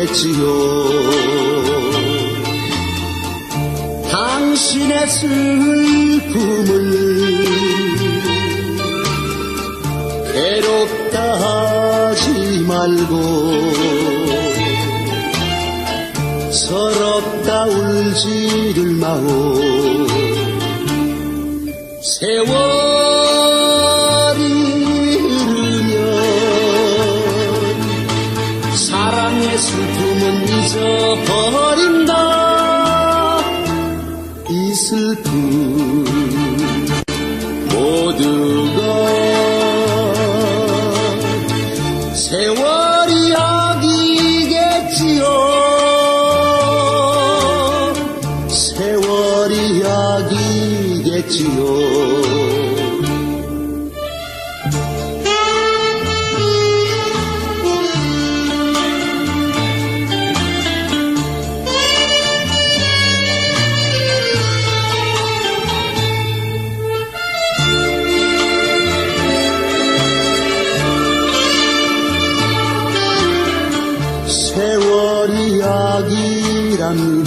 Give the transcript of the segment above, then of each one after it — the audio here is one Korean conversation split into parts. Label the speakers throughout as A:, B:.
A: 이야기겠지요. 당신의 슬픔을 괴롭다 하지 말고 서럽다 울지를 마오. 세월이 흐르면 사랑의 슬픔은 잊어버린다. 이 슬픔 모두가 세월 이야기겠지요. 세월 이야기겠지요. 세월 이야기랍니다.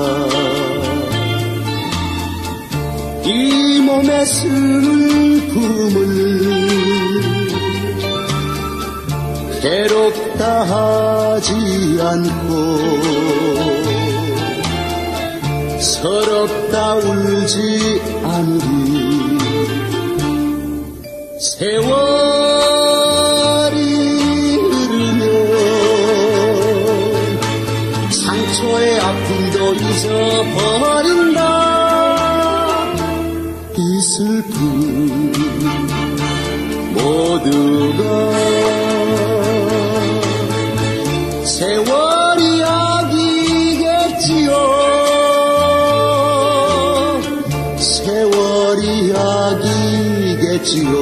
A: 이 몸의 슬픔을 괴롭다 하지 않고 서럽다 울지 않으리. 세월이 흐르면 상처의 아픔도 잊어버린다. 이 슬픔 모두가 세월 이야기겠지요. 세월 이야기겠지요.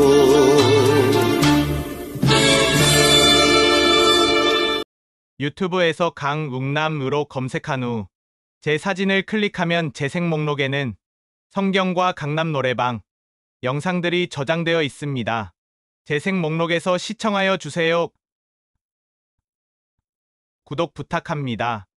B: 유튜브에서 강웅남으로 검색한 후 제 사진을 클릭하면 재생 목록에는 성경과 강남 노래방 영상들이 저장되어 있습니다. 재생 목록에서 시청하여 주세요. 구독 부탁합니다.